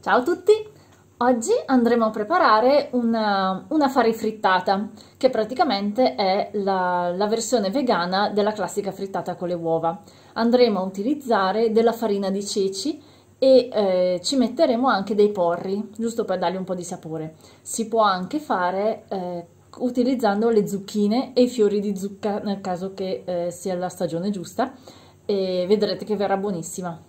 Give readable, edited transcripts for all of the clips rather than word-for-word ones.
Ciao a tutti! Oggi andremo a preparare una farifrittata, che praticamente è la versione vegana della classica frittata con le uova. Andremo a utilizzare della farina di ceci e ci metteremo anche dei porri, giusto per dargli un po' di sapore. Si può anche fare utilizzando le zucchine e i fiori di zucca, nel caso che sia la stagione giusta, e vedrete che verrà buonissima.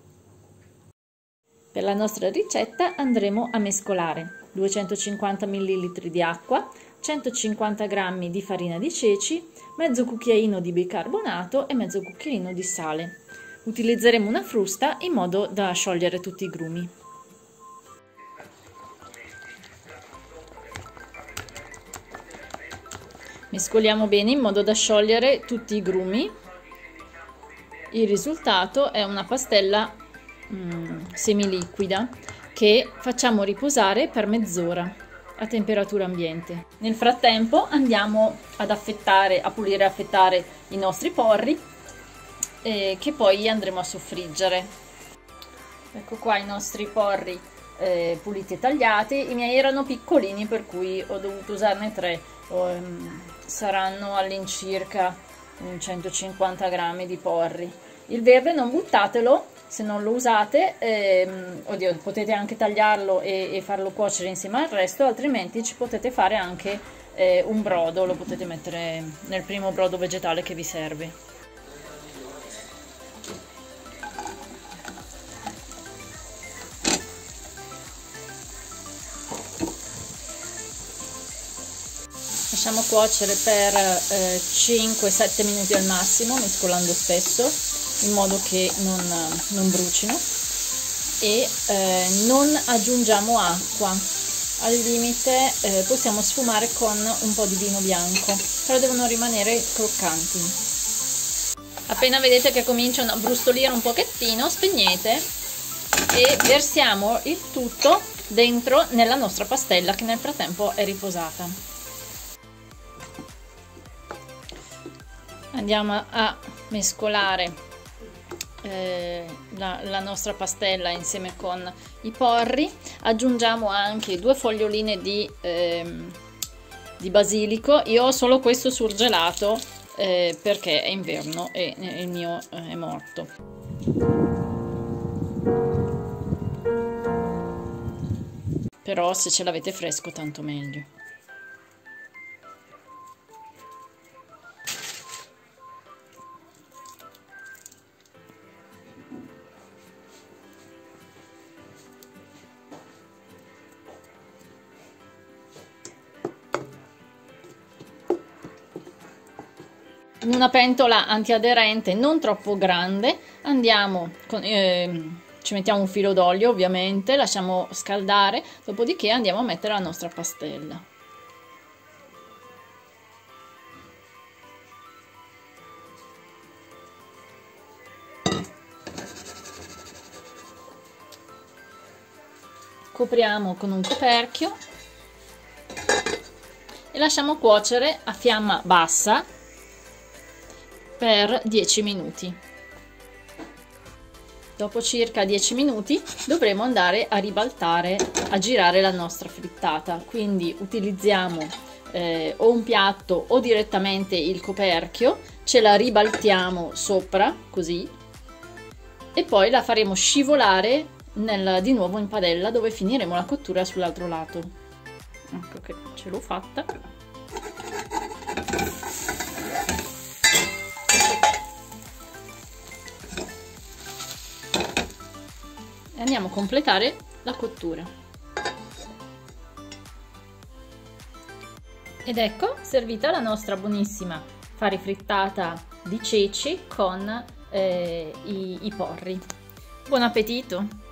Per la nostra ricetta andremo a mescolare 250 ml di acqua, 150 g di farina di ceci, mezzo cucchiaino di bicarbonato e mezzo cucchiaino di sale. Utilizzeremo una frusta in modo da sciogliere tutti i grumi. Mescoliamo bene in modo da sciogliere tutti i grumi. Il risultato è una pastella semiliquida che facciamo riposare per mezz'ora a temperatura ambiente. Nel frattempo andiamo ad affettare, a pulire e affettare i nostri porri che poi andremo a soffriggere. Ecco qua i nostri porri puliti e tagliati. I miei erano piccolini, per cui ho dovuto usarne 3, saranno all'incirca 150 g di porri. Il verde non buttatelo se non lo usate, oddio, potete anche tagliarlo e farlo cuocere insieme al resto, altrimenti ci potete fare anche un brodo, lo potete mettere nel primo brodo vegetale che vi serve. Lasciamo cuocere per 5-7 minuti al massimo, mescolando spesso, in modo che non brucino, e non aggiungiamo acqua. Al limite possiamo sfumare con un po' di vino bianco, però devono rimanere croccanti. Appena vedete che cominciano a brustolire un pochettino, spegnete e versiamo il tutto dentro nella nostra pastella, che nel frattempo è riposata. Andiamo a mescolare la nostra pastella insieme con i porri. Aggiungiamo anche 2 foglioline di basilico. Io ho solo questo surgelato perché è inverno e il mio è morto. Però se ce l'avete fresco tanto meglio. In una pentola antiaderente non troppo grande ci mettiamo un filo d'olio, ovviamente, lasciamo scaldare, dopodiché andiamo a mettere la nostra pastella. Copriamo con un coperchio e lasciamo cuocere a fiamma bassa per 10 minuti. Dopo circa 10 minuti dovremo andare a ribaltare, a girare la nostra frittata, quindi utilizziamo o un piatto o direttamente il coperchio, ce la ribaltiamo sopra così e poi la faremo scivolare di nuovo in padella, dove finiremo la cottura sull'altro lato. Ecco che ce l'ho fatta. Andiamo a completare la cottura. Ed ecco servita la nostra buonissima farifrittata di ceci con i porri. Buon appetito!